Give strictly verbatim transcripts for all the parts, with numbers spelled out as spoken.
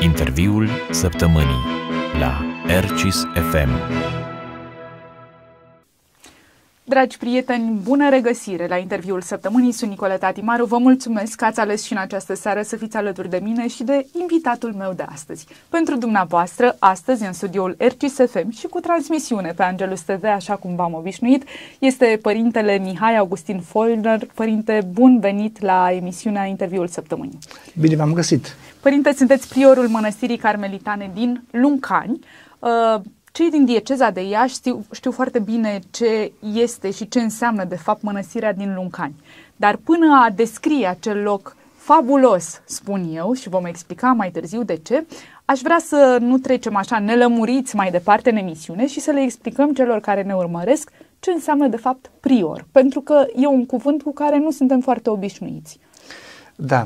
Interviul săptămânii la Ercis F M. Dragi prieteni, bună regăsire la interviul săptămânii. Sunt Nicoleta Timaru. Vă mulțumesc că ați ales și în această seară să fiți alături de mine și de invitatul meu de astăzi. Pentru dumneavoastră, astăzi, în studioul Ercis F M și cu transmisiune pe Angelus T V, așa cum v-am obișnuit, este părintele Mihai Augustin Foldner. Părinte, bun venit la emisiunea Interviul săptămânii. Bine v-am găsit. Părinte, sunteți priorul Mănăstirii Carmelitane din Luncani. Uh, Cei din dieceza de Iași știu, știu foarte bine ce este și ce înseamnă de fapt mănăstirea din Luncani. Dar până a descrie acel loc fabulos, spun eu, și vom explica mai târziu de ce, aș vrea să nu trecem așa nelămuriți mai departe în emisiune și să le explicăm celor care ne urmăresc ce înseamnă de fapt prior. Pentru că e un cuvânt cu care nu suntem foarte obișnuiți. Da.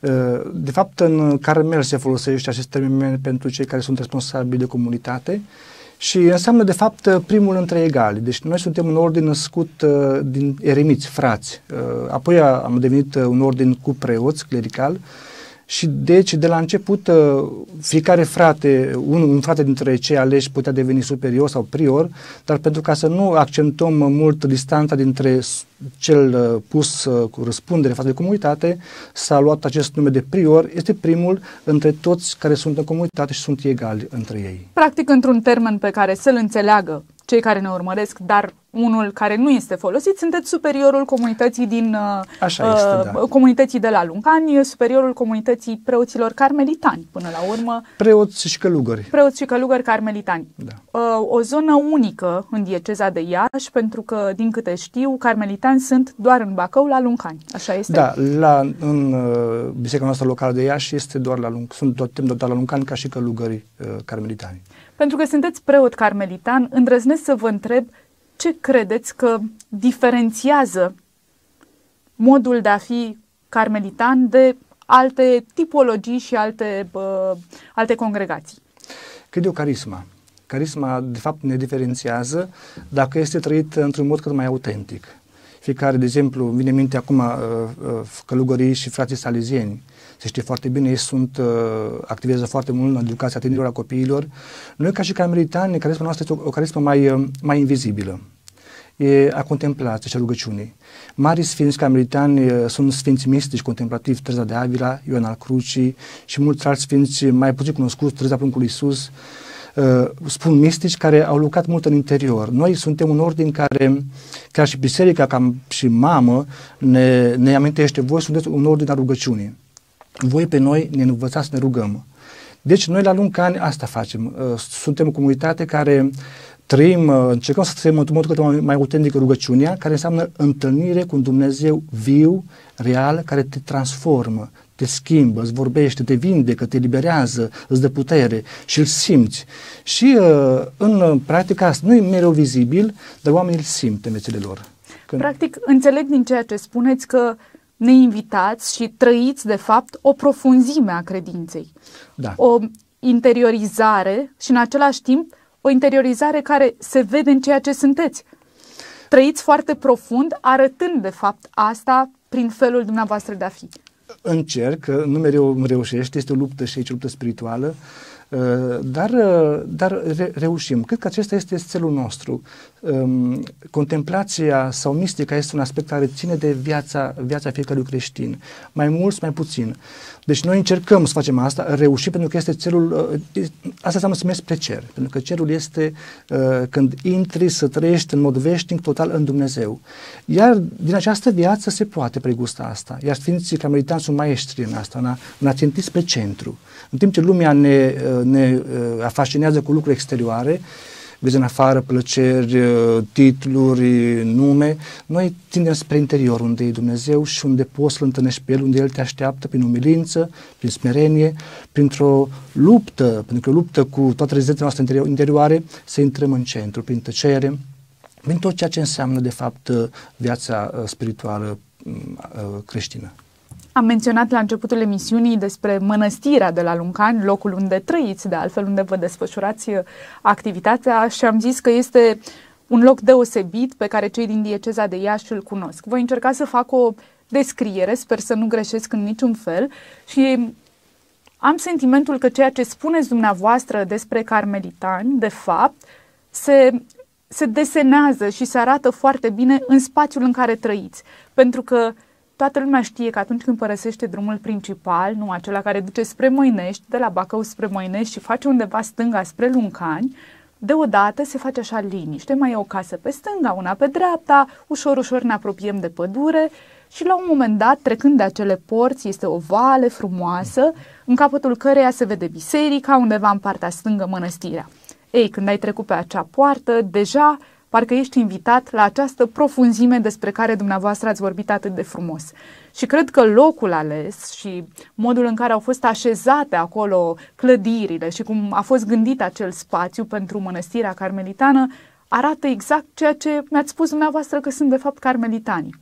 De fapt, în Carmel se folosește acest termen pentru cei care sunt responsabili de comunitate. Și înseamnă, de fapt, primul între egali. Deci noi suntem un ordin născut uh, din eremiți, frați. Uh, apoi am devenit uh, un ordin cu preoți, clerical. Și deci, de la început, uh, fiecare frate, un, un frate dintre cei aleși putea deveni superior sau prior, dar pentru ca să nu accentuăm mult distanța dintre cel uh, pus uh, cu răspundere față de comunitate, s-a luat acest nume de prior. Este primul între toți care sunt în comunitate și sunt egali între ei. Practic, într-un termen pe care să-l înțeleagă cei care ne urmăresc, dar unul care nu este folosit, sunteți superiorul comunității din Așa este, da. comunității de la Luncani, superiorul comunității preoților carmelitani, până la urmă. Preoți și călugări. Preoți și călugări carmelitani. Da. O zonă unică în dieceza de Iași, pentru că, din câte știu, carmelitani sunt doar în Bacău, la Luncani. Așa este? Da, la, în uh, biserica noastră locală de Iași este doar la Luncani, sunt tot timpul doar la Luncani ca și călugării uh, carmelitani. Pentru că sunteți preot carmelitan, îndrăznesc să vă întreb ce credeți că diferențiază modul de a fi carmelitan de alte tipologii și alte, uh, alte congregații? Cred eu carisma. Carisma, de fapt, ne diferențiază dacă este trăit într-un mod cât mai autentic. Fiecare, de exemplu, vine în minte acum uh, uh, călugării și frații salezieni. Se știe foarte bine, ei sunt, uh, activează foarte mult în educația tinerilor, a copiilor. Noi, ca și carmelitani, carisma noastră este o, o carismă mai, uh, mai invizibilă. E a contemplației și a rugăciunii. Mari sfinți carmelitani uh, sunt sfinți mistici, contemplativi, Tereza de Avila, Ioan al Crucii și mulți alți sfinți mai puțin cunoscuți, Tereza Pruncului Iisus. Uh, spun mistici care au lucrat mult în interior. Noi suntem un ordin care, chiar și biserica, ca și mamă, ne, ne amintește, voi sunteți un ordin al rugăciunii. Voi pe noi ne învățați să ne rugăm. Deci noi la Luncani asta facem. Uh, suntem o comunitate care trăim, uh, încercăm să trăim într-un mod cât mai, mai autentic rugăciunea, care înseamnă întâlnire cu un Dumnezeu viu, real, care te transformă, te schimbă, îți vorbește, te vindecă, te eliberează, îți dă putere și îl simți. Și uh, în practica asta nu e mereu vizibil, dar oamenii îl simt în viețile lor. Când... Practic, înțeleg din ceea ce spuneți că ne invitați și trăiți, de fapt, o profunzime a credinței. Da. O interiorizare și, în același timp, o interiorizare care se vede în ceea ce sunteți. Trăiți foarte profund, arătând, de fapt, asta prin felul dumneavoastră de a fi. Încerc, nu mereu îmi reușește, este o luptă și aici, o luptă spirituală, dar, dar reușim. Cred că acesta este țelul nostru. Contemplația sau mistica este un aspect care ține de viața, viața fiecărui creștin. Mai mult, mai puțin. Deci noi încercăm să facem asta, reușim pentru că este țelul, asta înseamnă să mergi spre cer. Pentru că cerul este când intri să trăiești în mod veșnic total în Dumnezeu. Iar din această viață se poate pregusta asta. Iar Sfinții Carmelitani sunt maestri în asta, în a, în a ținti spre centru. În timp ce lumea ne, ne afascinează cu lucruri exterioare, vezi în afară plăceri, titluri, nume, noi tindem spre interior, unde e Dumnezeu și unde poți să-L întâlnești pe El, unde El te așteaptă prin umilință, prin smerenie, printr-o luptă, pentru că o luptă cu toate rezistențele noastre interioare, să intrăm în centru, prin tăcere, prin tot ceea ce înseamnă, de fapt, viața spirituală creștină. Am menționat la începutul emisiunii despre mănăstirea de la Luncani, locul unde trăiți, de altfel unde vă desfășurați activitatea, și am zis că este un loc deosebit pe care cei din dieceza de Iași îl cunosc. Voi încerca să fac o descriere, sper să nu greșesc în niciun fel, și am sentimentul că ceea ce spuneți dumneavoastră despre carmelitani, de fapt, se, se desenează și se arată foarte bine în spațiul în care trăiți. Pentru că toată lumea știe că atunci când părăsește drumul principal, nu acela care duce spre Moinești, de la Bacău spre Moinești și face undeva stânga spre Luncani, deodată se face așa liniște, mai e o casă pe stânga, una pe dreapta, ușor, ușor ne apropiem de pădure și la un moment dat, trecând de acele porți, este o vale frumoasă, în capătul căreia se vede biserica, undeva în partea stângă mănăstirea. Ei, când ai trecut pe acea poartă, deja parcă ești invitat la această profunzime despre care dumneavoastră ați vorbit atât de frumos. Și cred că locul ales și modul în care au fost așezate acolo clădirile și cum a fost gândit acel spațiu pentru mănăstirea carmelitană arată exact ceea ce mi-ați spus dumneavoastră că sunt de fapt carmelitanii.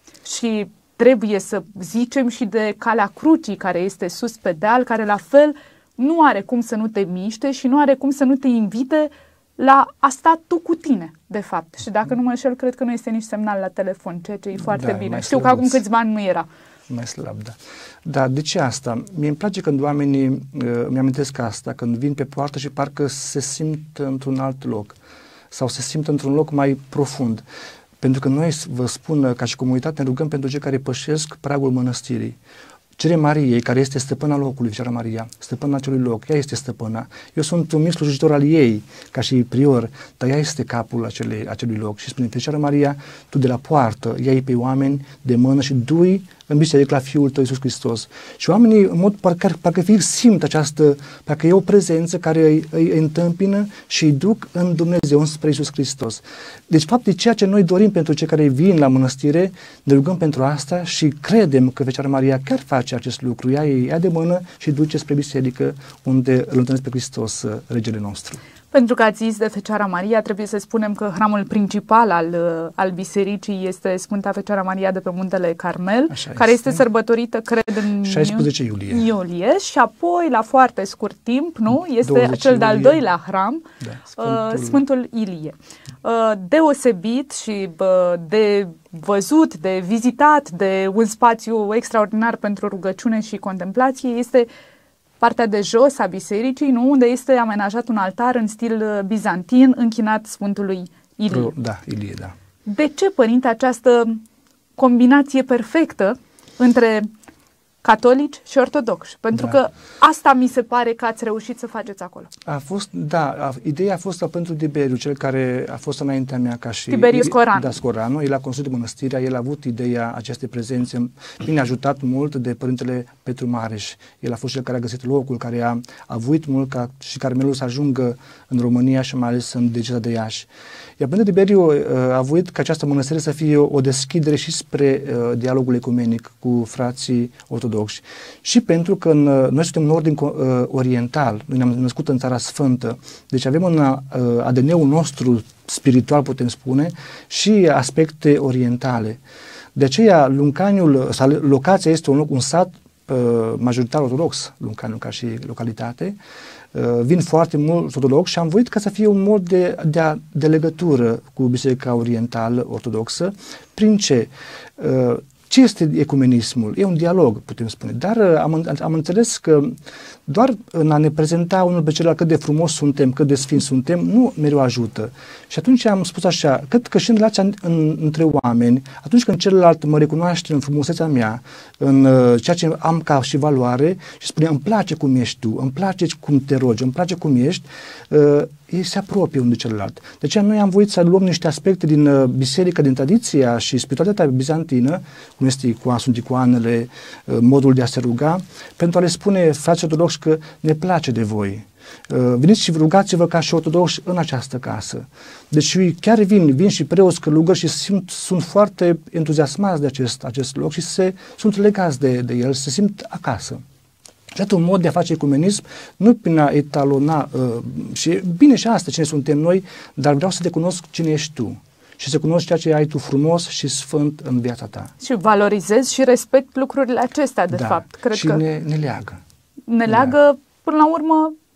Și trebuie să zicem și de Calea Crucii care este sus pe deal, care la fel nu are cum să nu te miște și nu are cum să nu te invite la a sta tu cu tine, de fapt. Și dacă nu mă înșel, cred că nu este nici semnal la telefon, ceea ce e foarte da, bine. Știu că acum câțiva ani nu era. Mai slab, da. Da, de ce asta? Mie îmi place când oamenii, uh, mi-amintesc asta, când vin pe poartă și parcă se simt într-un alt loc sau se simt într-un loc mai profund. Pentru că noi, vă spun, ca și comunitate, ne rugăm pentru cei care pășesc pragul mănăstirii. Cerem Mariei, care este stăpâna locului, Fecioara Maria, stăpâna acelui loc, ea este stăpâna. Eu sunt un mic slujitor al ei, ca și prior, dar ea este capul acelei, acelui loc. Și spune, Fecioara Maria, tu de la poartă iei pe oameni de mână și dui în biserică la Fiul tău, Iisus Hristos. Și oamenii, în mod parcă, parcă fie simt această, parcă e o prezență care îi, îi întâmpină și îi duc în Dumnezeu, înspre Iisus Hristos. Deci, fapt, e ceea ce noi dorim pentru cei care vin la mănăstire, ne rugăm pentru asta și credem că Fecioara Maria chiar face acest lucru. Ea îi ia de mână și duce spre biserică, unde îl întâlnesc pe Hristos, regele nostru. Pentru că ați zis de Fecioara Maria, trebuie să spunem că hramul principal al, al bisericii este Sfânta Fecioara Maria de pe Muntele Carmel, Așa care este. este sărbătorită, cred, în șaisprezece iulie. iulie și apoi, la foarte scurt timp, nu? Este douăzeci cel de-al iulie. doilea hram, Da, Sfântul, Sfântul... Sfântul Ilie. Uh, deosebit și uh, de văzut, de vizitat, de un spațiu extraordinar pentru rugăciune și contemplație este partea de jos a bisericii, nu? Unde este amenajat un altar în stil bizantin închinat Sfântului Ilie. Da, Ilie, da. De ce, părinte, această combinație perfectă între catolici și ortodoxi? Pentru Da. că asta mi se pare că ați reușit să faceți acolo. A fost, da, a, ideea a fost pentru Tiberiu, cel care a fost înaintea mea ca și... Tiberiu Scoranu. Da, Scoranu. El a construit mănăstirea, el a avut ideea acestei prezențe. Bine, ajutat mult de Părintele Petru Mareș. El a fost cel care a găsit locul, care a avuit mult ca și Carmelul să ajungă în România și mai ales în dieceza de Iași. Iar Părinte Tiberiu a avut ca această mănăstire să fie o, o deschidere și spre uh, dialogul ecumenic cu frații ortodoxi. Și pentru că în, noi suntem în ordin uh, oriental, noi ne-am născut în Țara Sfântă, deci avem în uh, A D N-ul nostru spiritual, putem spune, și aspecte orientale. De aceea, Luncaniul, sau locația este un loc, un sat uh, majoritar ortodox, Luncaniul ca și localitate. Uh, vin foarte mulți ortodoxi și am voit ca să fie un mod de, de, a, de legătură cu Biserica Orientală Ortodoxă. Prin ce? Uh, Ce este ecumenismul? E un dialog, putem spune, dar am, am înțeles că doar în a ne prezenta unul pe celălalt cât de frumos suntem, cât de sfinți suntem, nu mereu ajută. Și atunci am spus așa, cred că și în relația în, între oameni, atunci când celălalt mă recunoaște în frumusețea mea, în uh, ceea ce am ca și valoare și spune, îmi place cum ești tu, îmi place cum te rogi, îmi place cum ești, uh, ei se apropie unul de celălalt. De aceea noi am voit să luăm niște aspecte din uh, biserică, din tradiția și spiritualitatea bizantină, cum este icoana, sunt icoanele, uh, modul de a se ruga, pentru a le spune frații ortodoxi că ne place de voi. Uh, veniți și rugați-vă ca și ortodoxi în această casă. Deci chiar vin, vin și preoți călugări și simt, sunt foarte entuziasmați de acest, acest loc și se, sunt legați de, de el, se simt acasă. Și atât un mod de a face ecumenism, nu prin a etalona, uh, și bine și asta, cine suntem noi, dar vreau să te cunosc cine ești tu și să cunosc ceea ce ai tu frumos și sfânt în viața ta. Și valorizez și respect lucrurile acestea, de da, fapt. Cred și că ne, ne leagă. ne leagă, până la urmă,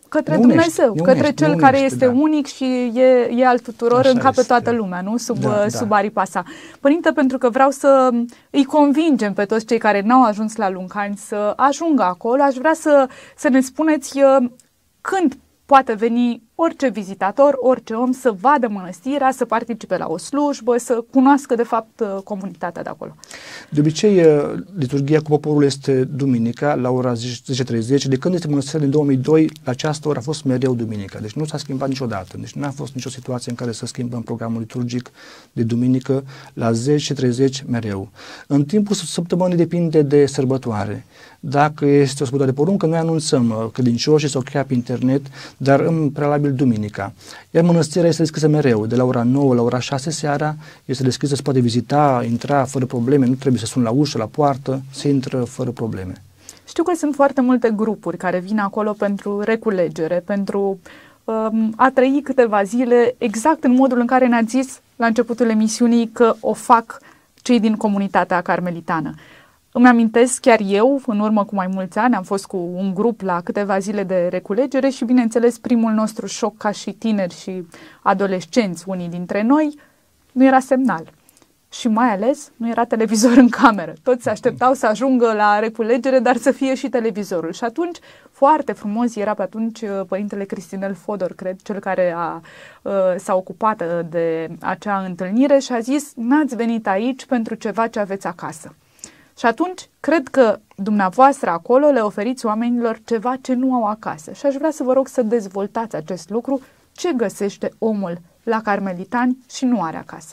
către ne unește, Dumnezeu, ne către unește, cel ne care unește, este da. unic și e, e al tuturor, Așa încape este. toată lumea, nu? Sub, Da, sub da. aripa sa. Părinte, pentru că vreau să îi convingem pe toți cei care n-au ajuns la Luncani să ajungă acolo, aș vrea să, să ne spuneți uh, când poate veni orice vizitator, orice om să vadă mănăstirea, să participe la o slujbă, să cunoască de fapt comunitatea de acolo. De obicei, liturghia cu poporul este duminica la ora zece și treizeci. De când este mănăstirea din două mii doi, la această oră a fost mereu duminica. Deci nu s-a schimbat niciodată. Deci nu a fost nicio situație în care să schimbăm programul liturgic de duminică la zece și treizeci mereu. În timpul săptămânii depinde de sărbătoare. Dacă este o sărbătoare de poruncă, noi anunțăm credincioșii sau chiar pe internet, dar în prealabil duminica. Iar mănăstirea este deschisă mereu, de la ora nouă la ora șase seara, este deschisă, se poate vizita, intra fără probleme, nu trebuie să suni la ușă, la poartă, se intră fără probleme. Știu că sunt foarte multe grupuri care vin acolo pentru reculegere, pentru um, a trăi câteva zile exact în modul în care ne-ați zis la începutul emisiunii că o fac cei din comunitatea carmelitană. Îmi amintesc chiar eu, în urmă cu mai mulți ani, am fost cu un grup la câteva zile de reculegere și, bineînțeles, primul nostru șoc ca și tineri și adolescenți, unii dintre noi, nu era semnal. Și mai ales nu era televizor în cameră. Toți se așteptau să ajungă la reculegere, dar să fie și televizorul. Și atunci, foarte frumos, era pe atunci părintele Cristinel Fodor, cred, cel care a, s-a ocupat de acea întâlnire și a zis: n-ați venit aici pentru ceva ce aveți acasă. Și atunci, cred că dumneavoastră acolo le oferiți oamenilor ceva ce nu au acasă. Și aș vrea să vă rog să dezvoltați acest lucru. Ce găsește omul la carmelitani și nu are acasă?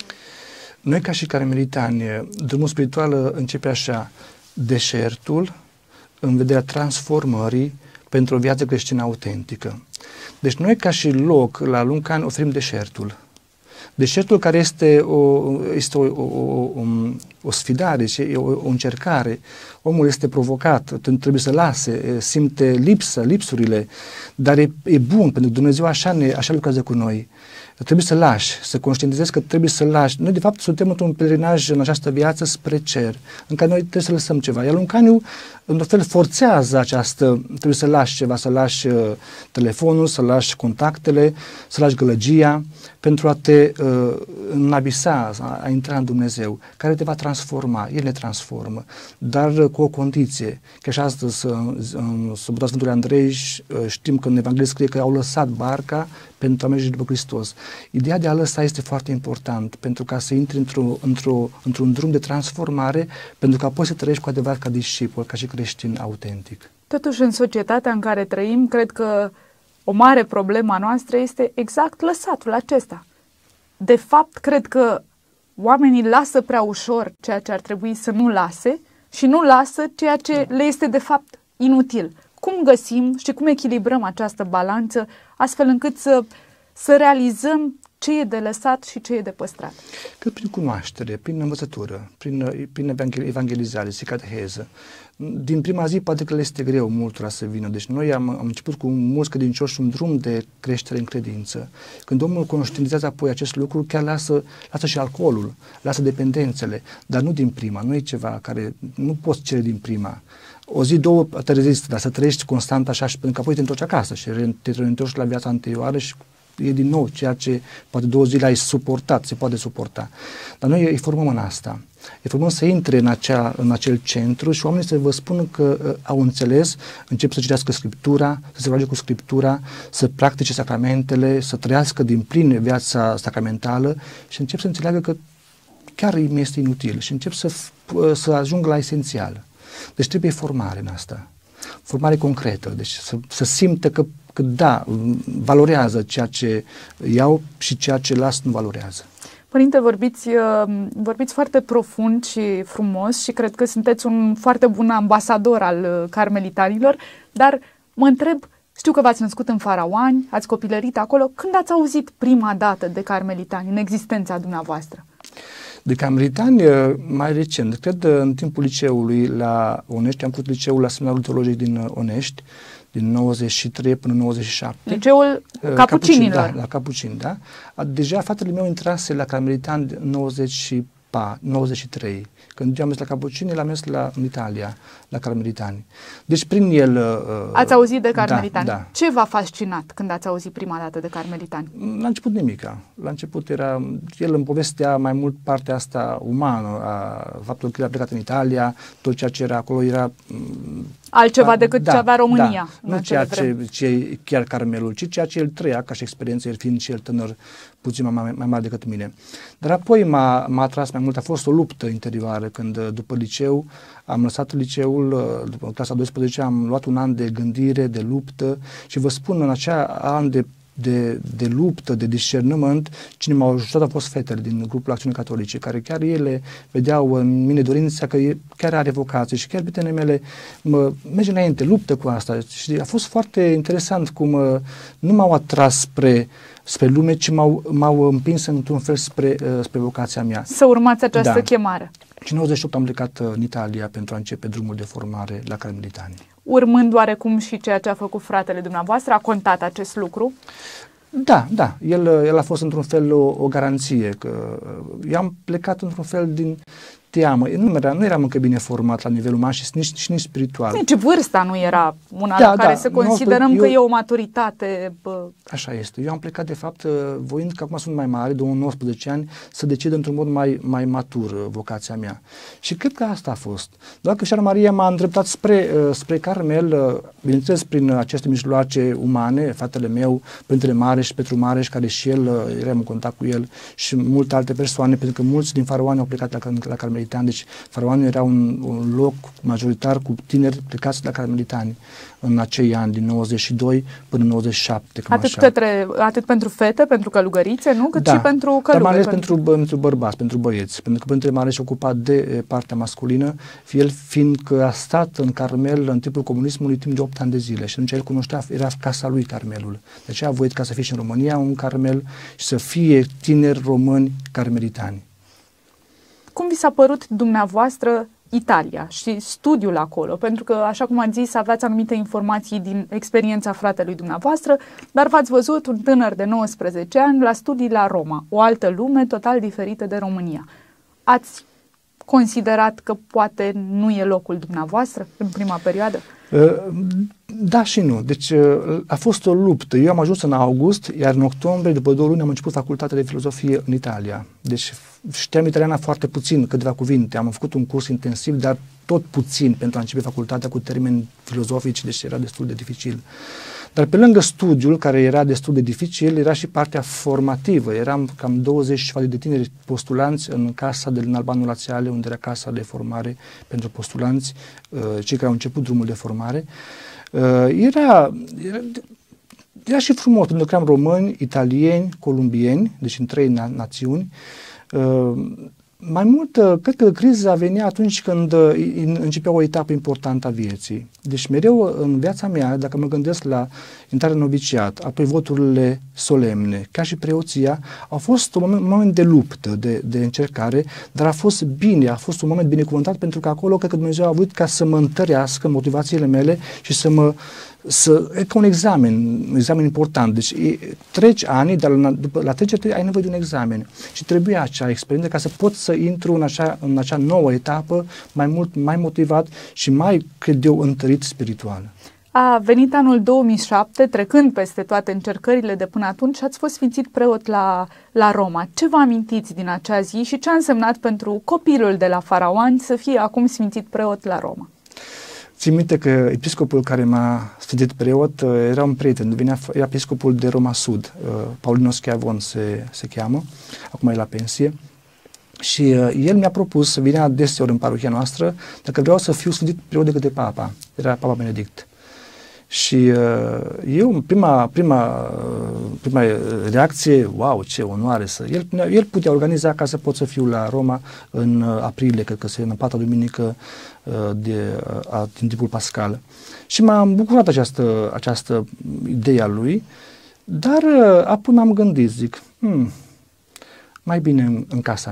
Noi, ca și carmelitani, drumul spiritual începe așa: deșertul în vederea transformării pentru o viață creștină autentică. Deci noi, ca și loc, la Luncani, oferim deșertul. Deșertul care este o, este o, o, o, o sfidare, o, o încercare. Omul este provocat, trebuie să lase, simte lipsă, lipsurile, dar e, e bun, pentru că Dumnezeu așa, ne, așa lucrează cu noi. Trebuie să lași, să conștientizezi că trebuie să lași. Noi, de fapt, suntem într-un pelerinaj în această viață spre cer, în care noi trebuie să lăsăm ceva. Iar Luncaniu, într-un fel, forțează această, trebuie să lași ceva, să lași uh, telefonul, să lași contactele, să lași gălăgia, pentru a te uh, înabisa, a, a intra în Dumnezeu, care te va transforma. El ne transformă, dar uh, cu o condiție. Că și astăzi, în sărbătoarea Sfântului Andrei, știm că în Evanghelie scrie că au lăsat barca pentru a merge după Hristos. Ideea de a lăsa este foarte important, pentru ca să intri într-o, într-o, într-un drum de transformare, pentru că apoi să trăiești cu adevărat ca discipol, ca și creștin autentic. Totuși, în societatea în care trăim, cred că o mare problemă a noastră este exact lăsatul acesta. De fapt, cred că oamenii lasă prea ușor ceea ce ar trebui să nu lase și nu lasă ceea ce le este de fapt inutil. Cum găsim și cum echilibrăm această balanță astfel încât să, să realizăm ce e de lăsat și ce e de păstrat? Cât prin cunoaștere, prin învățătură, prin, prin evangelizare, cateheză. Din prima zi poate că le este greu multora să vină. Deci noi am, am început cu mulți credincioși un drum de creștere în credință. Când omul conștientizează apoi acest lucru, chiar lasă, lasă și alcoolul, lasă dependențele, dar nu din prima. Nu e ceva care nu poți cere din prima. O zi, două te rezistă, dar să trăiești constant așa, și pentru că apoi te întorci acasă și te întorci la viața anterioară și e din nou ceea ce poate două zile ai suportat, se poate suporta. Dar noi îi formăm în asta. Îi formăm să intre în, acea, în acel centru și oamenii să vă spună că uh, au înțeles, încep să citească Scriptura, să se roage cu Scriptura, să practice sacramentele, să trăiască din plin viața sacramentală și încep să înțeleagă că chiar îi este inutil și încep să, uh, să ajungă la esențial. Deci trebuie formare în asta. Formare concretă, deci să, să simte că, că da, valorează ceea ce iau și ceea ce las nu valorează. Părinte, vorbiți, vorbiți foarte profund și frumos și cred că sunteți un foarte bun ambasador al carmelitanilor, dar mă întreb, știu că v-ați născut în Faraoani, ați copilărit acolo, când ați auzit prima dată de carmelitani în existența dumneavoastră? De carmelitani, mai recent, cred în timpul liceului la Onești, am făcut liceul la Seminarul Teologic din Onești, din nouăzeci și trei până nouăzeci și șapte. Liceul Capucinilor. Da, la Capucini, da. Deja fratele meu intrase la carmelitani în nouăzeci și Pa, nouăzeci și trei. Când eu am mers la Cappuccini, l-am mers la, în Italia, la Carmelitani. Deci prin el... Uh, ați auzit de Carmelitani? Da, da. Ce v-a fascinat când ați auzit prima dată de Carmelitani? La început nimica. La început era... El îmi povestea mai mult partea asta umană, a faptul că el a plecat în Italia, tot ceea ce era acolo era... Altceva decât da, ce avea România. Da, nu ceea ce, ce e chiar Carmelul, ci ceea ce el trăia ca și experiență, el fiind și el tânăr puțin mai, mai mare decât mine. Dar apoi m-a, m-a atras mai mult, a fost o luptă interioară când după liceu am lăsat liceul, după clasa a douăsprezecea am luat un an de gândire, de luptă și vă spun, în acea an de De, de luptă, de discernământ, cine m-au ajutat au fost fetele din grupul Acțiune Catolice, care chiar ele vedeau în mine dorința că chiar are vocație și chiar prietenele mele mă merge înainte, luptă cu asta. Și a fost foarte interesant cum nu m-au atras spre, spre lume, ci m-au, m-au împins într-un fel spre, spre vocația mea. Să urmați această da. chemare. Și în nouăzeci și opt am plecat în Italia pentru a începe drumul de formare la Carmelitani. Urmând oarecum și ceea ce a făcut fratele dumneavoastră, a contat acest lucru? Da, da. El, el a fost într-un fel o, o garanție. Că eu am plecat într-un fel din teamă. Nu, era, nu eram încă bine format la nivel uman și nici, nici, nici spiritual. Nici vârsta nu era una da, la care da, să considerăm eu, că e o maturitate. Bă. Așa este. Eu am plecat, de fapt, voind că acum sunt mai mare, de nouăsprezece ani, să decid într-un mod mai, mai matur vocația mea. Și cred că asta a fost. Doar că Fecioara Maria m-a îndreptat spre, spre Carmel, bineînțeles prin aceste mijloace umane, fratele meu, Părintele Mareș, Petru Mareș, care și el, eram în contact cu el, și multe alte persoane, pentru că mulți din Faraoni au plecat la, la Carmelitani. Deci Faraoni era un, un loc majoritar cu tineri plecați la Carmelitani în acei ani, din nouăzeci și doi până în nouăzeci și șapte. Atât, către, atât pentru fete, pentru călugărițe, nu? Cât da, și pentru călugări. Dar mai ales pentru, pentru bărbați, pentru băieți, pentru că Părintele Mareș se ocupa de partea masculină, el fiindcă a stat în Carmel în timpul comunismului timp de opt ani de zile și atunci el cunoștea, era casa lui Carmelul. De aceea a voit ca să fie și în România un Carmel și să fie tineri români carmelitani. Cum vi s-a părut dumneavoastră Italia și studiul acolo? Pentru că, așa cum ați zis, aveați anumite informații din experiența fratelui dumneavoastră, dar v-ați văzut un tânăr de nouăsprezece ani la studii la Roma, o altă lume total diferită de România. Ați considerat că poate nu e locul dumneavoastră în prima perioadă? Da și nu. Deci a fost o luptă. Eu am ajuns în august, iar în octombrie, după două luni, am început facultatea de filozofie în Italia. Deci știam italiana foarte puțin, câteva cuvinte. Am făcut un curs intensiv, dar tot puțin pentru a începe facultatea cu termeni filozofici, deci era destul de dificil. Dar pe lângă studiul, care era destul de dificil, era și partea formativă. Eram cam douăzeci de tineri postulanți în casa de în Albano Laziale, unde era casa de formare pentru postulanți, cei care au început drumul de formare. Era, era, era și frumos, pentru că eram români, italieni, columbieni, deci în trei na- națiuni. Mai mult, cred că criza venea atunci când începea o etapă importantă a vieții. Deci mereu în viața mea, dacă mă gândesc la intrarea în noviciat, apoi voturile solemne, ca și preoția, au fost un moment, un moment de luptă, de, de încercare, dar a fost bine, a fost un moment binecuvântat, pentru că acolo cred că Dumnezeu a avut ca să mă întărească motivațiile mele și să mă Să, e ca un examen, un examen important. Deci e, treci ani, dar la, după, la trecere ai nevoie de un examen. Și trebuie acea experiență ca să pot să intru în acea, în acea nouă etapă mai mult, mai motivat și mai, cred eu, întărit spiritual. A venit anul două mii șapte, trecând peste toate încercările de până atunci, și ați fost sfințit preot la, la Roma. Ce vă amintiți din acea zi și ce a însemnat pentru copilul de la Faraoni să fie acum sfințit preot la Roma? Țin minte că episcopul care m-a sfințit preot era un prieten, venea, era episcopul de Roma Sud, Paulino Schiavon se, se cheamă, acum e la pensie, și el mi-a propus să vinea deseori în parohia noastră dacă vreau să fiu sfințit preot de către Papa, era Papa Benedict. Și eu, prima, prima, prima reacție, wow, ce onoare să... El, el putea organiza ca să pot să fiu la Roma în aprilie, cred că se în patra duminică de, a, din timpul pascal. Și m-am bucurat această, această idee a lui, dar apoi m-am gândit, zic, hmm, mai bine în, în casa mea.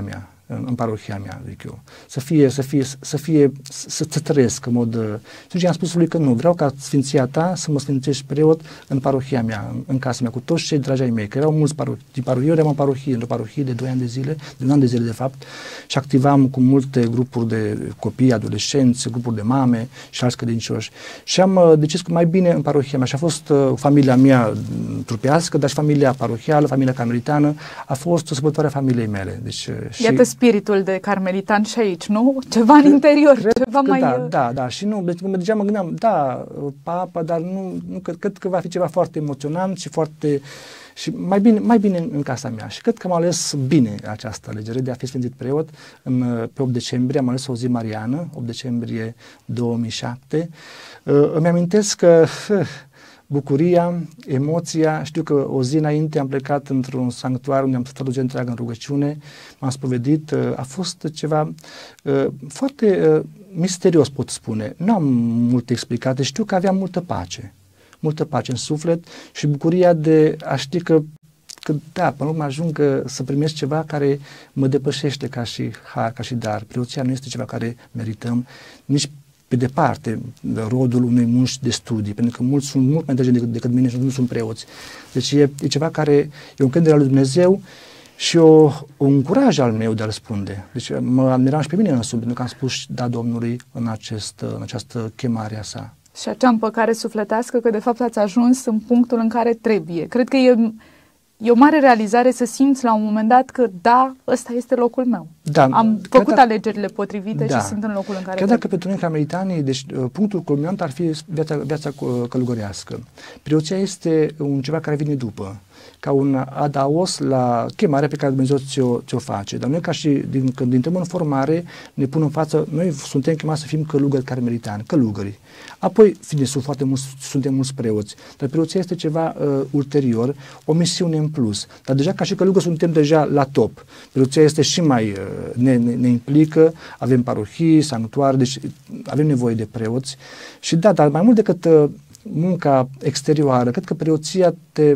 în, în parohia mea, zic eu. Să fie, să fie, să fie, să, să trăiesc în mod... Și am spus lui că nu, vreau ca Sfinția ta să mă sfințești preot în parohia mea, în, în casa mea, cu toți cei dragi ai mei, că erau mulți parohii, din parohie, eu eram în parohie, într-o parohie de doi ani de zile, de un an de zile de fapt, și activam cu multe grupuri de copii, adolescenți, grupuri de mame și alți credincioși. Și am decis că mai bine în parohia mea, și a fost uh, familia mea trupească, dar și familia parohială, familia carmelitană, a fost o sărbătoare a familiei mele. Deci, și iată spiritul de carmelitan și aici, nu? Ceva în interior, ceva mai... Da, da, da, și nu, deci mă mergeam, mă gândeam, da, papa, dar nu, nu cred, cred că va fi ceva foarte emoționant și foarte... Și mai bine, mai bine în, în casa mea. Și cred că am ales bine această alegere de a fi sfințit preot. În, pe opt decembrie am ales o zi mariană, opt decembrie două mii șapte. Uh, îmi amintesc că uh, bucuria, emoția, știu că o zi înainte am plecat într-un sanctuar unde am stat o zi întreagă în rugăciune, m-am spovedit, uh, a fost ceva uh, foarte uh, misterios, pot spune. Nu am multe explicate, știu că aveam multă pace. multă pace în suflet și bucuria de a ști că, că da, până la urmă ajung să primesc ceva care mă depășește ca și har, ca și dar. Preoția nu este ceva care merităm nici pe departe rodul unei munci de studii, pentru că mulți sunt mult mai inteligenți decât, decât mine și nu sunt preoți. Deci e, e ceva care e o încredere a lui Dumnezeu și o, un curaj al meu de a răspunde. Deci mă admiram și pe mine însumi, pentru că am spus da Domnului în, acest, în această chemare a sa. Și acea împăcare sufletească că de fapt ați ajuns în punctul în care trebuie. Cred că e, e o mare realizare să simți la un moment dat că da, ăsta este locul meu. Da, am făcut dacă, alegerile potrivite da, și sunt în locul în care chiar trebuie. dacă pentru noi carmelitanii, deci punctul culminant ar fi viața, viața călugărească. Preoția este un ceva care vine după, ca un adaos la chemarea pe care Dumnezeu ți-o, ți-o face. Dar noi, ca și din, când intrăm în formare, ne punem în față, noi suntem chemați să fim călugări carmelitani, călugări. Apoi, fiind sunt foarte mulți, suntem mulți preoți, dar preoția este ceva uh, ulterior, o misiune în plus. Dar deja ca și călugări suntem deja la top. Preoția este și mai, uh, ne, ne, ne implică, avem parohii, sanctuare, deci avem nevoie de preoți. Și da, dar mai mult decât uh, munca exterioară, cred că preoția te...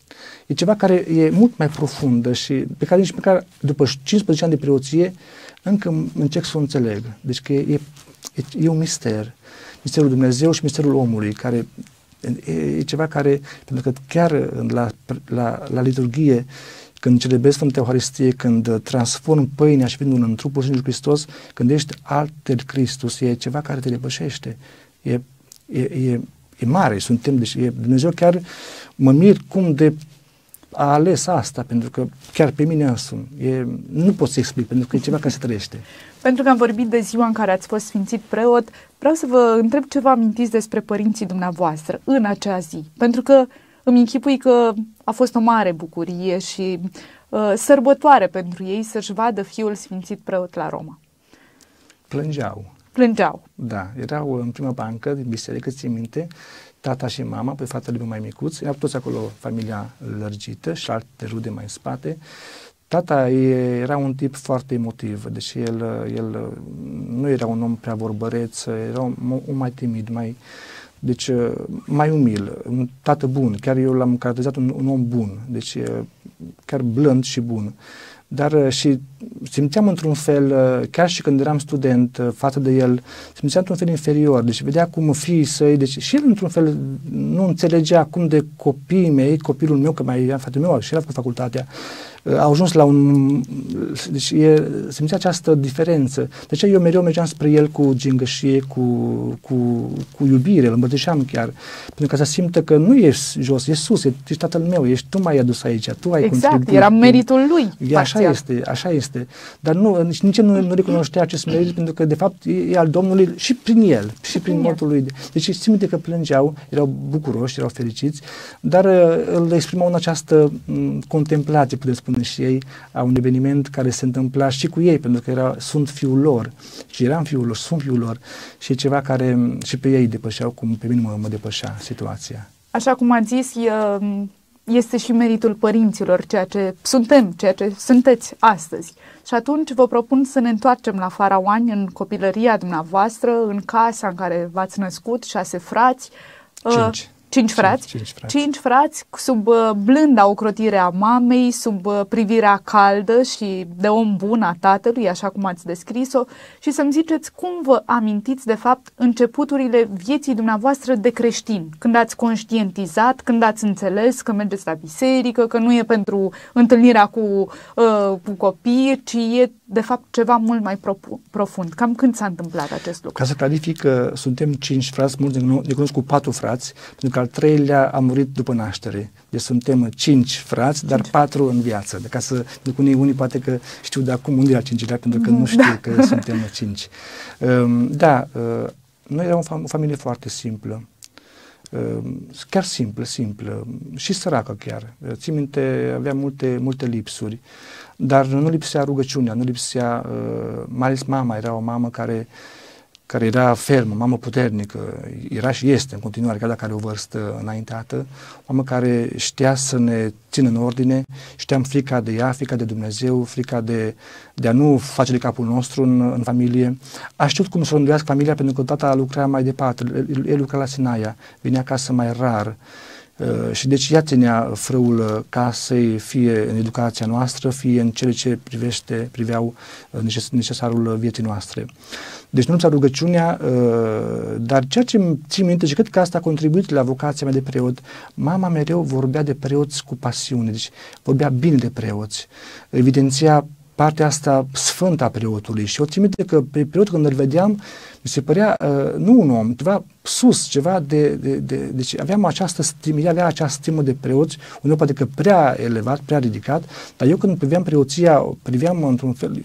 E ceva care e mult mai profundă și pe care nici măcar după cincisprezece ani de preoție încă încerc să o înțeleg. Deci că e, e, e un mister. Misterul Dumnezeu și misterul omului, care e, e ceva care, pentru că chiar la, la, la liturghie, când celebrezi Sfânta Euharistie, când transform pâinea și vinul în trupul Sfântului Hristos, când ești alter Christus, e ceva care te depășește. E, e, e, e mare, suntem, deci e, Dumnezeu chiar mă mir cum de a ales asta, pentru că chiar pe mine însumi, e, nu pot să explic, pentru că e ceva care se trăiește. Pentru că am vorbit de ziua în care ați fost sfințit preot, vreau să vă întreb ce vă amintiți despre părinții dumneavoastră în acea zi. Pentru că îmi închipui că a fost o mare bucurie și uh, sărbătoare pentru ei să-și vadă fiul sfințit preot la Roma. Plângeau. Plângeau. Da, erau în prima bancă din biserică, țin minte, tata și mama, pe fratele meu mai micuț, erau toți acolo, familia lărgită și alte rude mai în spate. Tata era un tip foarte emotiv, deci el, el nu era un om prea vorbăreț, era un, un mai timid, mai, deci mai umil, un tată bun, chiar eu l-am caracterizat un, un om bun, deci chiar blând și bun. Dar și simțeam într-un fel, chiar și când eram student față de el, simțeam într-un fel inferior, deci vedea cum fiii săi, deci și el într-un fel nu înțelegea cum de copiii mei, copilul meu, că mai era fratele meu și el a făcut facultatea, au ajuns la un... Deci e, simțea această diferență. De aceea eu mereu mergeam spre el cu gingășie, cu, cu, cu iubire, îl îmbătășeam chiar. Pentru ca să simtă că nu ești jos, ești sus, ești tatăl meu, ești tu m-ai adus aici, tu ai exact, contribuit. Era meritul lui. E, așa este, așa este. Dar nu, nici, nici nu, nu recunoștea acest merit, pentru că de fapt e, e al Domnului și prin el, și prin motul lui. Deci simte că plângeau, erau bucuroși, erau fericiți, dar îl exprimau în această m, contemplație, putem spune și ei, a un eveniment care se întâmpla și cu ei, pentru că era, sunt fiul lor și eram fiul lor, sunt fiul lor și e ceva care și pe ei depășeau cum pe mine mă, mă depășea situația. Așa cum ați zis, este și meritul părinților, ceea ce suntem, ceea ce sunteți astăzi. Și atunci vă propun să ne întoarcem la Faraoani, în copilăria dumneavoastră, în casa în care v-ați născut, șase frați. Cinci. Cinci frați? Cinci, cinci frați. Cinci frați sub uh, blânda ocrotire a mamei, sub uh, privirea caldă și de om bun a tatălui, așa cum ați descris-o, și să-mi ziceți cum vă amintiți, de fapt, începuturile vieții dumneavoastră de creștin, când ați conștientizat, când ați înțeles că mergeți la biserică, că nu e pentru întâlnirea cu, uh, cu copii, ci e, de fapt, ceva mult mai profund. Cam când s-a întâmplat acest lucru? Ca să clarific că suntem cinci frați, mulți ne cunosc cu patru frați, pentru că al treilea a murit după naștere. Deci suntem cinci frați, dar cinci. patru în viață. De ca să, pentru că unii, unii poate că știu de acum unde e al cincilea, pentru că nu știu da. că suntem cinci. Um, da, uh, noi eram o, fam- o familie foarte simplă. Uh, chiar simplă, simplă. Și săracă chiar. Țin minte, avea multe, multe lipsuri. Dar nu lipsea rugăciunea, nu lipsea, uh, mai ales mama, era o mamă care care era fermă, mamă puternică, era și este în continuare, chiar dacă are o vârstă înaintată, o mamă care știa să ne țină în ordine, știam frica de ea, frica de Dumnezeu, frica de, de a nu face de capul nostru în, în familie. A știut cum să rânduiască familia, pentru că tata lucra mai departe, el, el lucra la Sinaia, venea acasă mai rar. Uh, și deci ea ținea frâul casei, fie în educația noastră, fie în cele ce privește, priveau uh, neces- necesarul vieții noastre. Deci nu lipsa rugăciunea, uh, dar ceea ce îmi țin minte și cred că asta a contribuit la vocația mea de preot, mama mereu vorbea de preoți cu pasiune, deci vorbea bine de preoți, evidenția partea asta sfântă a preotului și eu țin minte că pe preot când îl vedeam, mi se părea uh, nu un om, ceva sus, ceva de, de, de deci aveam această stimă, ea avea această stimă de preoți, unul poate că prea elevat, prea ridicat, dar eu când priveam preoția, priveam într-un fel,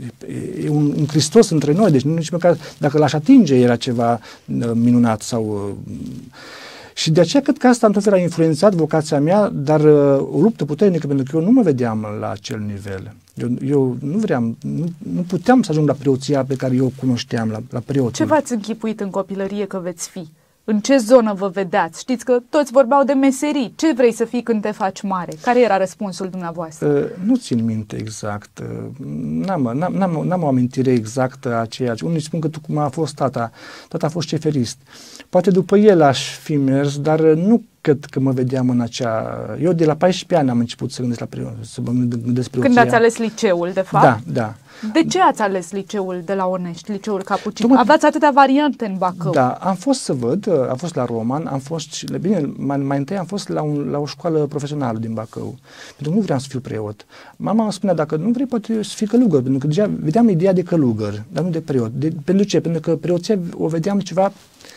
e un, un Hristos între noi, deci nici măcar dacă l-aș atinge era ceva uh, minunat sau... Uh, Și de aceea cred că asta într-un fel a influențat vocația mea, dar uh, o luptă puternică, pentru că eu nu mă vedeam la acel nivel. Eu, eu nu vreau, nu, nu puteam să ajung la preoția pe care eu o cunoșteam, la, la preotul. Ce v-ați închipuit în copilărie că veți fi? În ce zonă vă vedeați? Știți că toți vorbeau de meserii. Ce vrei să fii când te faci mare? Care era răspunsul dumneavoastră? Uh, nu țin minte exact. Uh, n-am, n-am, n-am, n-am o amintire exactă a ceea ce... Unii spun că tu cum a fost tata. Tata a fost ceferist. Poate după el aș fi mers, dar nu cred că mă vedeam în acea... Eu de la paisprezece ani am început să gândesc la pre... să mă gândesc preoția. Când ați ales liceul, de fapt? Da, da. De ce ați ales liceul de la Onești, liceul Capucin? Tocmai... Aveați atâtea variante în Bacău. Da, am fost să văd, am fost la Roman, am fost, bine, mai, mai întâi am fost la, un, la o școală profesională din Bacău, pentru că nu vreau să fiu preot. Mama îmi spunea, dacă nu vrei, poate să fii călugăr, pentru că deja vedeam ideea de călugăr, dar nu de preot. De, pentru ce? Pentru că preoția o vedeam ceva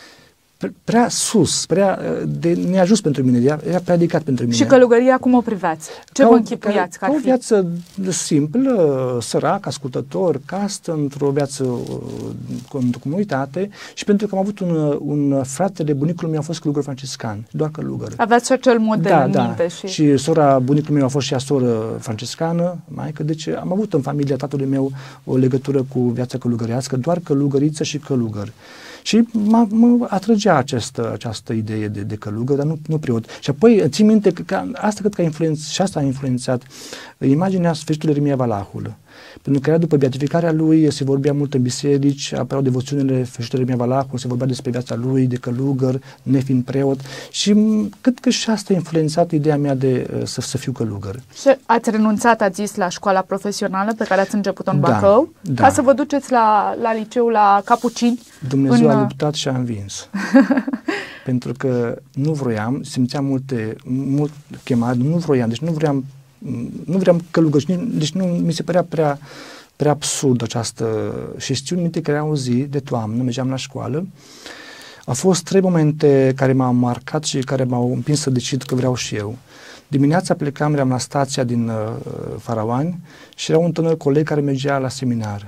prea sus, prea de neajuns pentru mine, era prea ridicat pentru mine. Și călugăria cum o priveați? Ce ca vă închipuiați că ar fi? O fi? viață simplă, sărac, ascultător, castă, într-o viață, într-o comunitate și pentru că am avut un, un frate de bunicul meu a fost călugăr franciscan, doar călugăr. Aveați și acel model da, în da. minte. Și... și sora bunicului meu a fost și a soră franciscană, maică, deci am avut în familia tatălui meu o legătură cu viața călugărească, doar călugăriță și călugăr. Și mă, mă atrăgea această, această idee de, de călugăr, dar nu, nu preot. Și apoi țin minte că, că asta cred că a influențat, și asta a influențat imaginea Sfântului Ieremia Valahul. Pentru că era după beatificarea lui, se vorbea mult în biserici, apăreau devoțiunile Sfântului Ieremia Valahul, se vorbea despre viața lui, de călugăr, nefiind preot. Și cred că și asta a influențat ideea mea de să, să fiu călugăr. Și ați renunțat, ați zis, la școala profesională pe care ați început-o în da, Bacău, da. ca să vă duceți la, la liceu, la Capucini. Dumnezeu în... a luptat și a învins. Pentru că nu vroiam, simțeam multe, mult chemare, nu vroiam, deci nu vroiam nu vreau călugări, deci nu mi se părea prea, prea absurd această... Și știu minte că era o zi de toamnă, mergeam la școală. Au fost trei momente care m-au marcat și care m-au împins să decid că vreau și eu. Dimineața plecam, eram la stația din uh, Faraoani și era un tânăr coleg care mergea la seminar.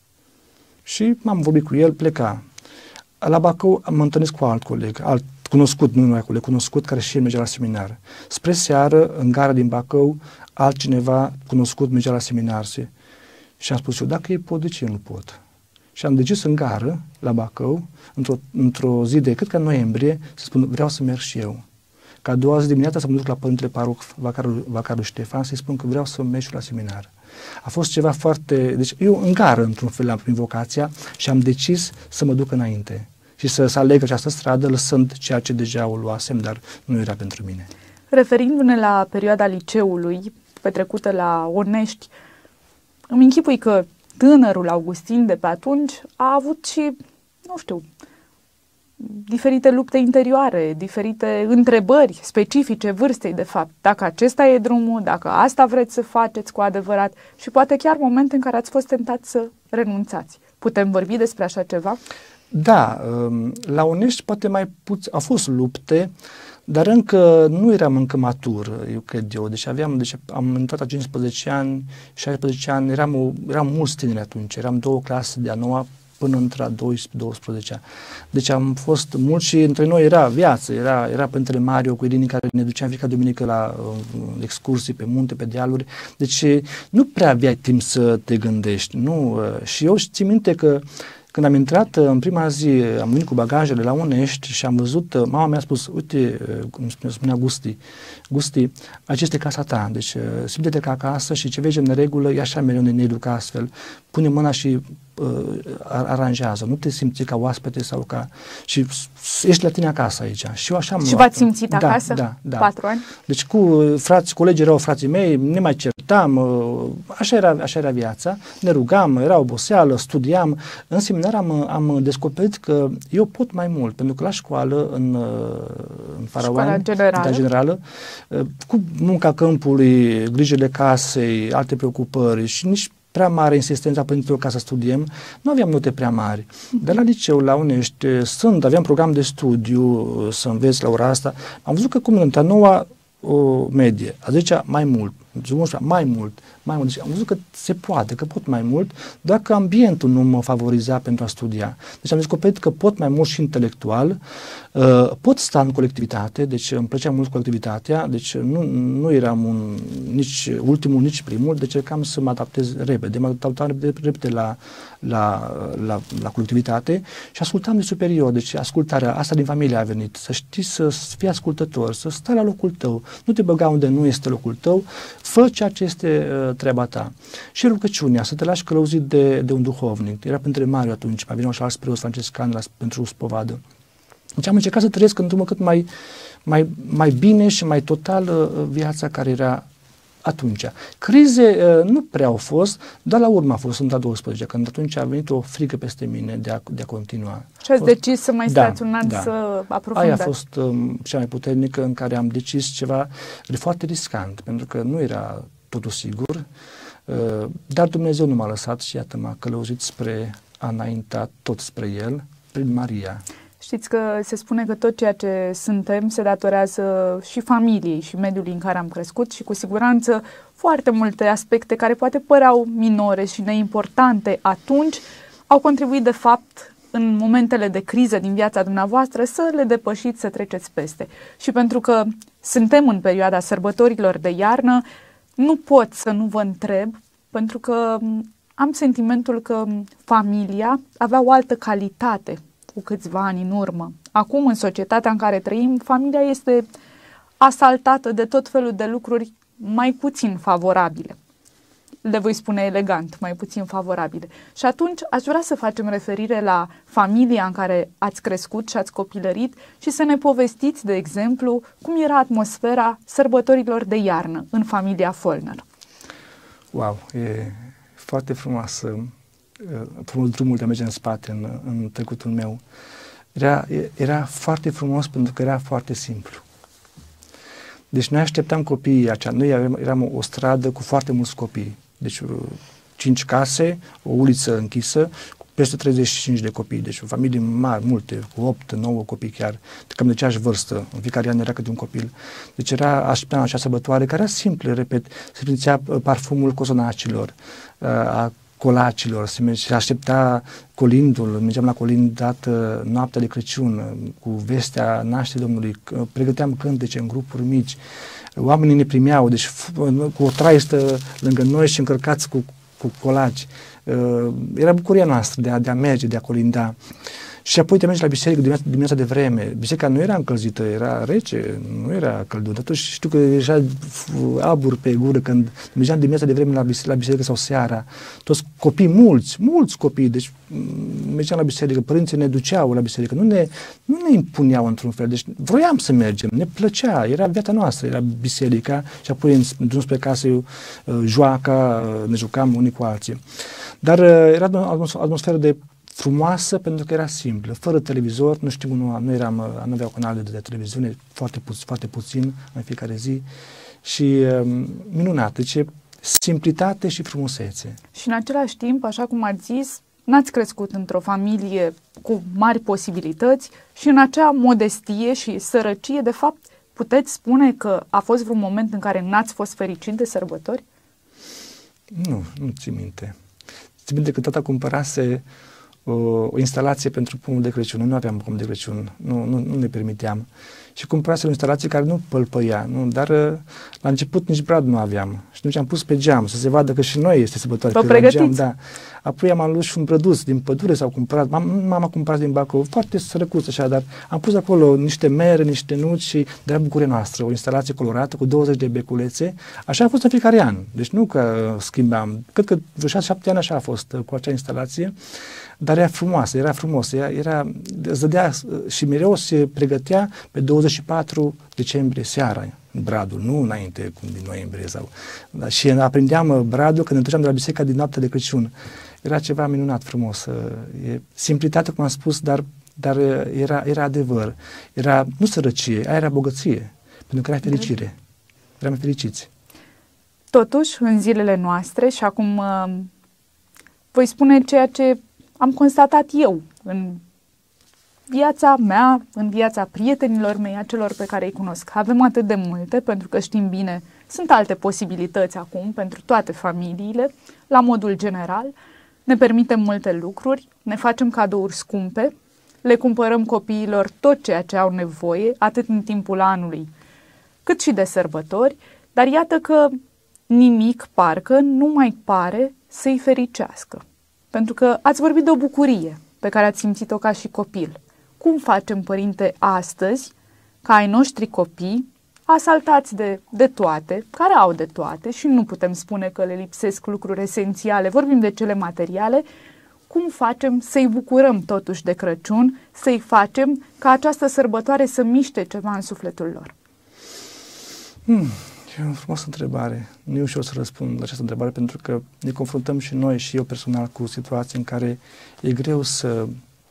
Și m-am vorbit cu el, pleca. La Bacău mă întâlnesc cu alt coleg, alt cunoscut, nu numai coleg, cunoscut, care și el mergea la seminar. Spre seară, în gara din Bacău, altcineva cunoscut mergea la seminar. Și am spus eu, dacă ei pot, de ce eu nu pot? Și am decis în gară, la Bacău, într-o, într-o zi de, cred că în noiembrie, să spun, vreau să merg și eu. Ca a doua zi dimineața să mă duc la Părintele Paroc Vacarul, Vacarul Ștefan să-i spun că vreau să merg și la seminar. A fost ceva foarte... Deci eu în gară, într-un fel, am primit vocația și am decis să mă duc înainte. și să, să aleg această stradă lăsând ceea ce deja o luasem, dar nu era pentru mine. Referindu-ne la perioada liceului petrecută la Onești, îmi închipui că tânărul Augustin de pe atunci a avut și, nu știu, diferite lupte interioare, diferite întrebări specifice vârstei, de fapt. Dacă acesta e drumul, dacă asta vreți să faceți cu adevărat și poate chiar momente în care ați fost tentat să renunțați. Putem vorbi despre așa ceva? Da, la Onești poate mai puțin, au fost lupte, dar încă nu eram încă matur, eu cred eu. Deci aveam, deci am intrat la cincisprezece ani, șaisprezece ani, eram, o, eram mulți tineri atunci, eram două clase de a noua până între a doisprezece-douăsprezece. Deci am fost mulți și între noi era viață, era, era Părintele Mario cu Irinii care ne duceam fiecare duminică la uh, excursii pe munte, pe dealuri. Deci nu prea aveai timp să te gândești. Nu? Uh, și eu țin minte că când am intrat, în prima zi, am venit cu bagajele la Onești și am văzut, mama mi-a spus, uite, cum spunea Gusti, Gusti, aici este casa ta, deci simte-te ca acasă și ce vezi în regulă, e așa mereu ne educa astfel, pune mâna și uh, aranjează, nu te simți ca oaspete sau ca... și ești la tine acasă aici. Și eu așa și v-ați simțit da, acasă? Da, da. Patru ani? Deci cu frați, colegii erau frații mei, ne mai certam, așa era, așa era viața, ne rugam, era oboseală, studiam. În seminar am, am descoperit că eu pot mai mult, pentru că la școală, în, în Faraoani, generală. generală, cu munca câmpului, grijile casei, alte preocupări și nici prea mare insistența părinților ca să studiem, nu aveam note prea mari. De la liceu, la Onești, sunt, aveam program de studiu, să înveți la ora asta. Am văzut că cum în a noua o medie, a zecea mai mult, mai mult, mai mult. Deci am văzut că se poate, că pot mai mult, dacă ambientul nu mă favoriza pentru a studia. Deci am descoperit că pot mai mult și intelectual, uh, pot sta în colectivitate, deci îmi plăcea mult colectivitatea, deci nu, nu eram un, nici ultimul, nici primul, deci încercam să mă adaptez repede, mă adaptam repede, repede la, la, la, la colectivitate și ascultam de superior, deci ascultarea asta din familie a venit, să știi să fii ascultător, să stai la locul tău, nu te băga unde nu este locul tău, fă ceea ce este uh, treaba ta. Și rugăciunea, să te lași călăuzit de, de un duhovnic. Era Părintele Mario atunci, mai vinau și alți preoți francescani la, pentru spovadă. Deci am încercat să trăiesc într-un cât mai, mai, mai bine și mai total uh, viața care era atunci. Crize uh, nu prea au fost, dar la urmă a fost în a douăsprezecea, când atunci a venit o frică peste mine de a, de a continua. Și ați fost, decis să mai stați da, un an da. să aprofundați. Aia a fost um, cea mai puternică în care am decis ceva foarte riscant, pentru că nu era totul sigur, uh, dar Dumnezeu nu m-a lăsat și iată m-a călăuzit spre a înainta tot spre El, prin Maria. Știți că se spune că tot ceea ce suntem se datorează și familiei și mediului în care am crescut și cu siguranță foarte multe aspecte care poate păreau minore și neimportante atunci au contribuit de fapt în momentele de criză din viața dumneavoastră să le depășiți, să treceți peste. Și pentru că suntem în perioada sărbătorilor de iarnă, nu pot să nu vă întreb, pentru că am sentimentul că familia avea o altă calitate cu câțiva ani în urmă. Acum, în societatea în care trăim, familia este asaltată de tot felul de lucruri mai puțin favorabile. Le voi spune elegant, mai puțin favorabile. Și atunci aș vrea să facem referire la familia în care ați crescut și ați copilărit și să ne povestiți, de exemplu, cum era atmosfera sărbătorilor de iarnă în familia Follner. Wow, e foarte frumoasă. Frumos drumul de a merge în spate, în, în trecutul meu. Era, era foarte frumos pentru că era foarte simplu. Deci noi așteptam copiii aceia. Noi eram, eram o stradă cu foarte mulți copii. Deci cinci case, o uliță închisă, cu peste treizeci și cinci de copii. Deci o familie mare, multe, cu opt, nouă copii chiar, cam de aceeași vârstă. În fiecare an era câte un copil. Deci era, așteptam acea sărbătoare care era simplă, repet, se simțea parfumul cozonacilor, a colacilor, se, se aștepta colindul, mergeam la colind dată noaptea de Crăciun, cu vestea nașterii Domnului, pregăteam cântece în grupuri mici, oamenii ne primeau, deci cu o traistă lângă noi și încărcați cu, cu colaci. Era bucuria noastră de a, de a merge, de a colinda. Și apoi te mergi la biserică dimineața, dimineața de vreme. Biserica nu era încălzită, era rece, nu era căldură. Atunci știu că deja abur pe gură când mergeam dimineața de vreme la biserică, la biserică sau seara. Toți copii, mulți, mulți copii, deci mergeam la biserică, părinții ne duceau la biserică, nu ne, nu ne impuneau într-un fel. Deci vroiam să mergem, ne plăcea, era viața noastră, era biserica și apoi în drum spre casă, joaca, ne jucam unii cu alții. Dar era o atmosferă de frumoasă pentru că era simplă, fără televizor, nu știu, nu, nu, eram, nu aveau canale de, de televiziune, foarte, pu foarte puțin în fiecare zi și um, minunată, deci simplitate și frumusețe. Și în același timp, așa cum ați zis, n-ați crescut într-o familie cu mari posibilități și în acea modestie și sărăcie, de fapt, puteți spune că a fost vreun moment în care n-ați fost fericit de sărbători? Nu, nu țin minte. Țin minte că tata cumpărase o, o instalație pentru pomul de Crăciun. Nu aveam pom de Crăciun, nu, nu, nu ne permiteam. Și cumpărase o instalație care nu pălpăia, nu? Dar la început nici brad nu aveam. Și atunci am pus pe geam, să se vadă că și noi este sărbătoare. Vă pregătiți? Da. Apoi am alus și un produs din pădure, s-au cumpărat. Mama a cumpărat din Bacău, foarte sărăcuț așa, dar am pus acolo niște mere, niște nuci și de la bucuria noastră, o instalație colorată cu douăzeci de beculețe. Așa a fost în fiecare an. Deci nu că schimbam. Cred că vreo șase șapte ani așa a fost cu acea instalație. Dar era frumoasă, era frumos, era, era zădea și mereu se pregătea pe douăzeci și patru decembrie seara bradul, nu înainte, cum din noiembrie sau... Da, și aprindeam bradul când ne duceam de la biserica din noaptea de Crăciun. Era ceva minunat, frumos. E, simplitate, cum am spus, dar, dar era, era adevăr. Era, nu sărăcie, aia era bogăție, pentru că era fericire. Eram fericiți. Totuși, în zilele noastre, și acum uh, voi spune ceea ce am constatat eu în viața mea, în viața prietenilor mei, a celor pe care îi cunosc. Avem atât de multe, pentru că știm bine, sunt alte posibilități acum pentru toate familiile, la modul general. Ne permitem multe lucruri, ne facem cadouri scumpe, le cumpărăm copiilor tot ceea ce au nevoie, atât în timpul anului, cât și de sărbători, dar iată că nimic, parcă, nu mai pare să-i fericească. Pentru că ați vorbit de o bucurie pe care ați simțit-o ca și copil. Cum facem, părinte, astăzi, ca ai noștri copii, asaltați de, de toate, care au de toate și nu putem spune că le lipsesc lucruri esențiale, vorbim de cele materiale, cum facem să-i bucurăm totuși de Crăciun, să-i facem ca această sărbătoare să miște ceva în sufletul lor? Hmm. E o frumoasă întrebare. Nu e ușor să răspund la această întrebare pentru că ne confruntăm și noi și eu personal cu situații în care e greu să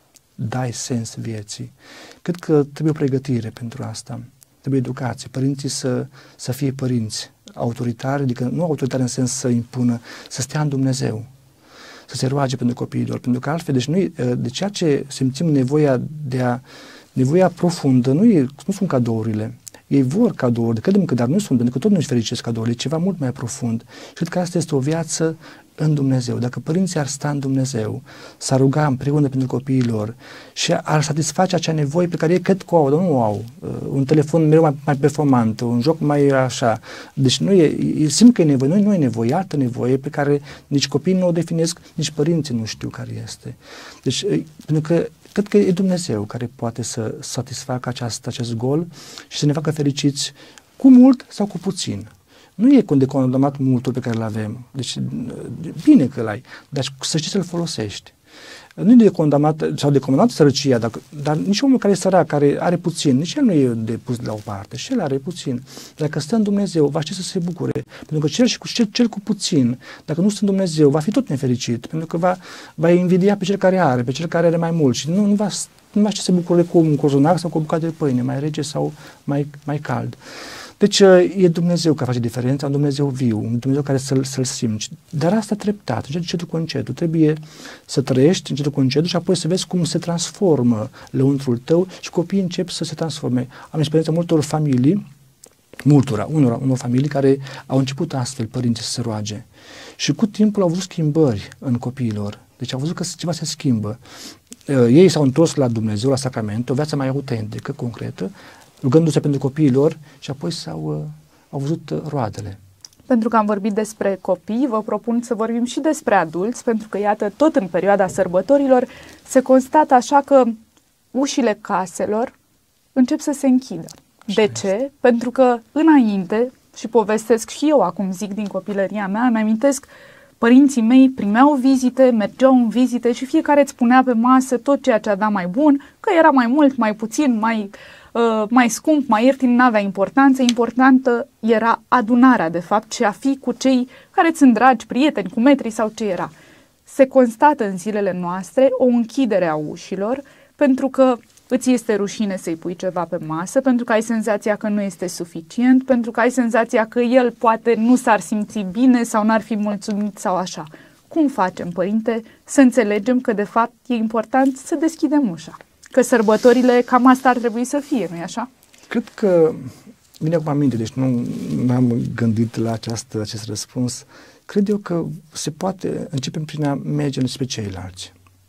dai sens vieții. Cred că trebuie o pregătire pentru asta. Trebuie educație. Părinții să, să fie părinți autoritari, adică nu autoritari în sens să impună, să stea în Dumnezeu, să se roage pentru copiilor. Pentru că altfel, deci noi, de ceea ce simțim nevoia de a, nevoia profundă, nu, e, nu sunt cadourile. Ei vor cadouri, credem că dar nu sunt, pentru că tot nu-și fericesc cadourile, e ceva mult mai profund. Și cred că asta este o viață în Dumnezeu. Dacă părinții ar sta în Dumnezeu, s-ar ruga împreună pentru copiilor și ar satisface acea nevoie pe care ei cred că o au, dar nu o au. Un telefon mereu mai, mai performant, un joc mai așa. Deci nu e, e, simt că e nevoie, nu, nu e nevoie, e altă nevoie pe care nici copiii nu o definesc, nici părinții nu știu care este. Deci, pentru că cred că e Dumnezeu care poate să satisfacă aceast, acest gol și să ne facă fericiți cu mult sau cu puțin. Nu e de condamnat multul pe care îl avem. Deci, bine că l-ai, dar să știi să-l folosești. Nu e de condamnat sau de condamnat sărăcia, dar, dar nici omul care e sărac, care are puțin, nici el nu e de pus la o parte, și el are puțin. Dacă stă în Dumnezeu, va ști să se bucure. Pentru că cel, și cu, cel, cel cu puțin, dacă nu stă în Dumnezeu, va fi tot nefericit. Pentru că va, va invidia pe cel care are, pe cel care are mai mult și nu, nu va nu va ști să se bucure cu un cozonac sau cu o bucată de pâine, mai rece sau mai, mai cald. Deci e Dumnezeu care face diferența, un Dumnezeu viu, un Dumnezeu care să-l, să-l simți. Dar asta treptat, încetul cu încetul. Trebuie să trăiești încetul cu încetul și apoi să vezi cum se transformă lăuntrul tău și copiii încep să se transforme. Am experiența multor familii, multora, unor, unor familii care au început astfel părinții să se roage. Și cu timpul au văzut schimbări în copiilor. Deci au văzut că ceva se schimbă. Ei s-au întors la Dumnezeu, la sacrament, o viață mai autentică, concretă, rugându-se pentru copiii lor și apoi s-au au văzut roadele. Pentru că am vorbit despre copii, vă propun să vorbim și despre adulți, pentru că, iată, tot în perioada sărbătorilor se constată așa că ușile caselor încep să se închidă. Așa De ce? este. Pentru că înainte, și povestesc și eu acum, zic din copilăria mea, îmi amintesc, părinții mei primeau vizite, mergeau în vizite și fiecare îți punea pe masă tot ceea ce avea mai bun, că era mai mult, mai puțin, mai, uh, mai scump, mai ieftin, n-avea importanță. Importantă era adunarea, de fapt, și a fi cu cei care îți sunt dragi, prieteni, cu metri sau ce era. Se constată în zilele noastre o închidere a ușilor, pentru că îți este rușine să-i pui ceva pe masă, pentru că ai senzația că nu este suficient, pentru că ai senzația că el poate nu s-ar simți bine sau n-ar fi mulțumit sau așa. Cum facem, părinte, să înțelegem că de fapt e important să deschidem ușa? Că sărbătorile cam asta ar trebui să fie, nu-i așa? Cred că, vine acum aminte, deci nu m-am gândit la această, acest răspuns. Cred eu că se poate, începem prin a merge spre ceilalți,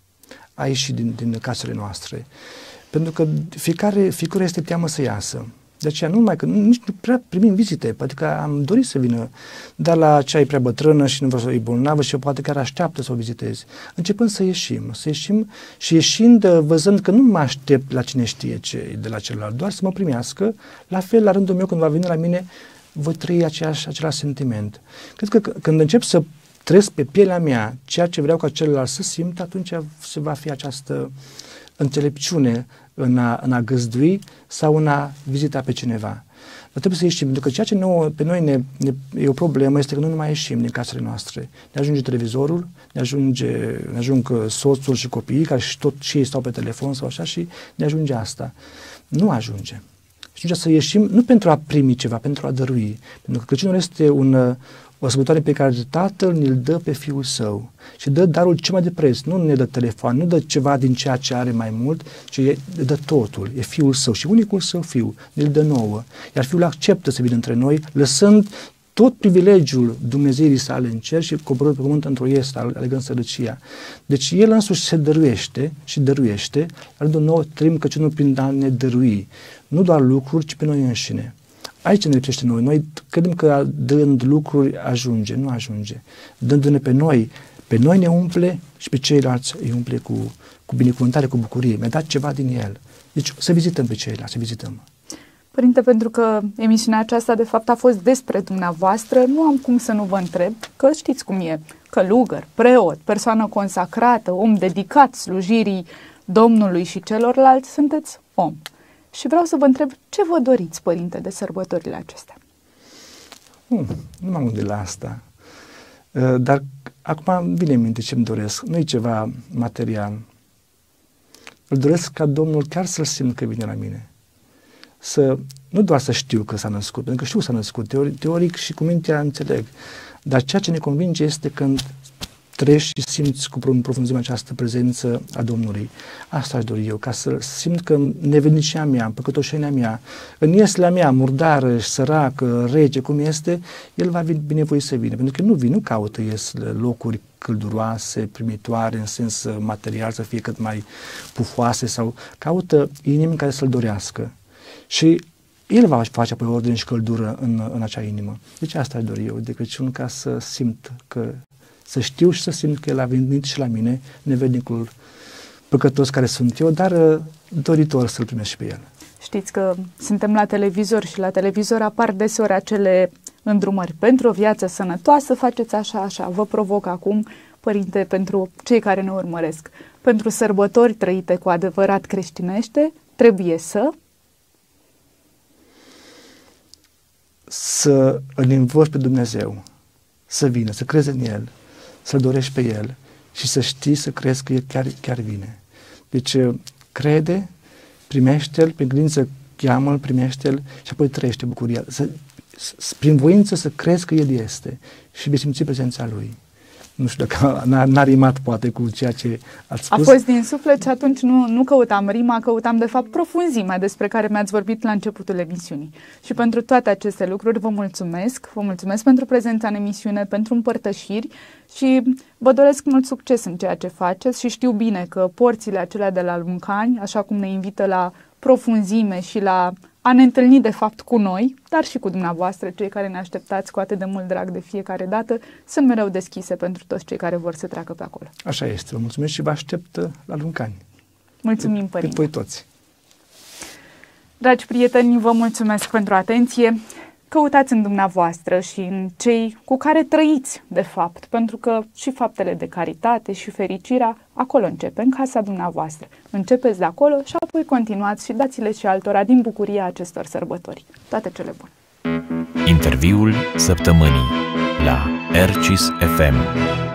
a ieși din, din casele noastre. Pentru că fiecare figură este teamă să iasă. De aceea nu numai că nici nu prea primim vizite, poate că am dorit să vină, dar la cea e prea bătrână și nu vreau să o iei bolnavă și poate chiar așteaptă să o vizitezi. Începând să ieșim, să ieșim și ieșind, văzând că nu mă aștept la cine știe ce de la celălalt, doar să mă primească, la fel la rândul meu când va veni la mine, voi trăi aceeași, același sentiment. Cred că când încep să trăiesc pe pielea mea ceea ce vreau ca celălalt să simt, atunci se va fi această înțelepciune în a, în a găzdui sau în a vizita pe cineva. Dar trebuie să ieșim, pentru că ceea ce nouă, pe noi ne, ne, e o problemă este că nu mai ieșim din casele noastre. Ne ajunge televizorul, ne, ajunge, ne ajung soțul și copiii, care și tot și ei stau pe telefon sau așa și ne ajunge asta. Nu ajunge. Și atunci să ieșim nu pentru a primi ceva, pentru a dărui. Pentru că Crăciunul este un, o sărbătoare pe care Tatăl ne-l dă pe Fiul Său și dă darul cel mai de preț. Nu ne dă telefon, nu dă ceva din ceea ce are mai mult, ci e, dă totul. E Fiul Său și unicul Său Fiu ne-l dă nouă. Iar Fiul acceptă să vină între noi, lăsând tot privilegiul Dumnezeirii sale în cer și coborât pe pământ într-o iestă, alegând sărăcia. Deci El însuși se dăruiește și dăruiește, la rândul nou trăim Crăciunul prin a ne dărui. Nu doar lucruri, ci pe noi înșine. Aici ne lipsește noi. Noi credem că dând lucruri ajunge. Nu ajunge. Dându-ne pe noi, pe noi ne umple și pe ceilalți îi umple cu, cu binecuvântare, cu bucurie. Mi-a dat ceva din El. Deci să vizităm pe ceilalți, să vizităm. Părinte, pentru că emisiunea aceasta de fapt a fost despre dumneavoastră, nu am cum să nu vă întreb, că știți cum e, călugăr, preot, persoană consacrată, om dedicat slujirii Domnului și celorlalți, sunteți om. Și vreau să vă întreb, ce vă doriți, părinte, de sărbătorile acestea? Nu, nu m-am gândit la asta. Dar acum vine în minte ce-mi doresc. Nu e ceva material. Îl doresc ca Domnul chiar să-L simt că vine la mine. Să, nu doar să știu că s-a născut, pentru că știu că s-a născut, teoric, teoric și cu mintea înțeleg. Dar ceea ce ne convinge este când trăiești și simți cu profunzime această prezență a Domnului. Asta aș dori eu, ca să simt că nevednicia mea, păcătoșenia mea, în ieslea mea, murdară, săracă, rece, cum este, El va binevoi să vină. Pentru că nu vin, nu caută iesle, locuri călduroase, primitoare, în sens material, să fie cât mai pufoase, sau caută inimi care să-L dorească. Și El va face apoi ordine și căldură în, în acea inimă. Deci asta aș dori eu de Crăciun, ca să simt că să știu și să simt că El a venit și la mine, nevednicul păcătos care sunt eu, dar doritor să-L primesc și pe El. Știți că suntem la televizor și la televizor apar deseori acele îndrumări pentru o viață sănătoasă, faceți așa, așa. Vă provoc acum, părinte, pentru cei care ne urmăresc, pentru sărbători trăite cu adevărat creștinește, trebuie să... Să îl invoci pe Dumnezeu, să vină, să crezi în El, să-L dorești pe El și să știi, să crezi că El chiar, chiar vine. Deci crede, primește-L, prin credință cheamă-L, primește-L și apoi trăiește bucuria. Să, prin voință să crezi că El este și vei simți prezența Lui. Nu știu dacă n-a, n-a rimat poate cu ceea ce ați spus. A fost din suflet și atunci nu, nu căutam rima, căutam de fapt profunzimea despre care mi-ați vorbit la începutul emisiunii. Și pentru toate aceste lucruri vă mulțumesc, vă mulțumesc pentru prezența în emisiune, pentru împărtășiri și vă doresc mult succes în ceea ce faceți și știu bine că porțile acelea de la Luncani, așa cum ne invită la profunzime și la a ne întâlni de fapt cu noi, dar și cu dumneavoastră, cei care ne așteptați cu atât de mult drag de fiecare dată, sunt mereu deschise pentru toți cei care vor să treacă pe acolo. Așa este, vă mulțumesc și vă aștept la Luncani. Mulțumim, cât, părinte. cât voi toți. Dragi prieteni, vă mulțumesc pentru atenție. Căutați în dumneavoastră și în cei cu care trăiți, de fapt, pentru că și faptele de caritate și fericirea acolo începe, în casa dumneavoastră. Începeți de acolo și apoi continuați și dați-le și altora din bucuria acestor sărbători. Toate cele bune! Interviul săptămânii la R C I S F M.